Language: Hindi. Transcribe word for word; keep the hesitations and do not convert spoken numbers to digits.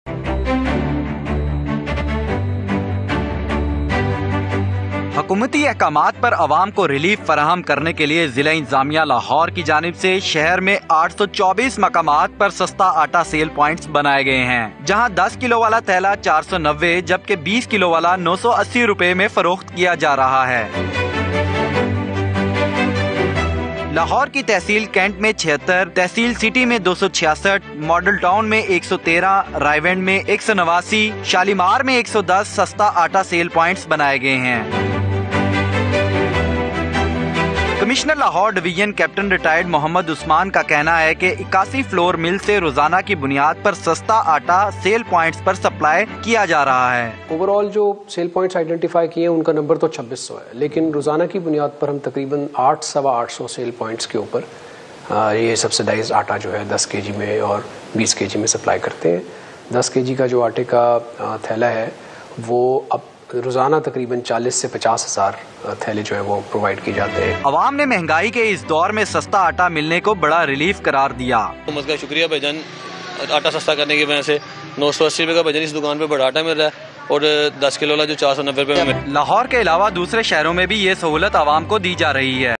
हुकूमती अहकामात पर आवाम को रिलीफ फराहम करने के लिए जिला इंतजामिया लाहौर की जानिब से शहर में आठ सौ चौबीस मकामात पर सस्ता आटा सेल पॉइंट्स बनाए गए हैं, जहां दस किलो वाला थैला चार सौ नब्बे जबकि बीस किलो वाला नौ सौ अस्सी रुपए में फरोख्त किया जा रहा है। लाहौर की तहसील कैंट में छिहत्तर, तहसील सिटी में दो सौ छियासठ, मॉडल टाउन में एक सौ तेरह, रायवेंड में एक सौ नवासी, शालीमार में एक सौ दस सस्ता आटा सेल पॉइंट्स बनाए गए हैं। Commissioner Lahore division captain retired Mohammad Usman का कहना है कि इक्यासी फ्लोर मिल से रोजाना की बुनियाद पर सस्ता आटा सेल पॉइंट्स पर सप्लाई किया जा रहा है। ओवरऑल जो सेल पॉइंट्स आइडेंटिफाई किए हैं उनका नंबर तो छब्बीस सौ है, लेकिन रोजाना की बुनियाद पर हम तकरीबन आठ सवा आठ सौ सेल पॉइंट्स के ऊपर ये सब्सिडाइज आटा जो है दस के जी में और बीस के जी में सप्लाई करते हैं। दस के जी का जो आटे का थैला है वो अब रोजाना तकरीबन चालीस से पचास हजार थैले जो है वो प्रोवाइड किए जाते हैं। अवाम ने महंगाई के इस दौर में सस्ता आटा मिलने को बड़ा रिलीफ करार दिया। हुकूमत का शुक्रिया भाईजान, आटा सस्ता करने की वजह से नौ सौ अस्सी रुपये का भाईजान इस दुकान पे बड़ा आटा मिल रहा है और दस किलो वाला जो चार सौ नब्बे रुपये में। लाहौर के अलावा दूसरे शहरों में भी ये सहूलत आवाम को दी जा रही है।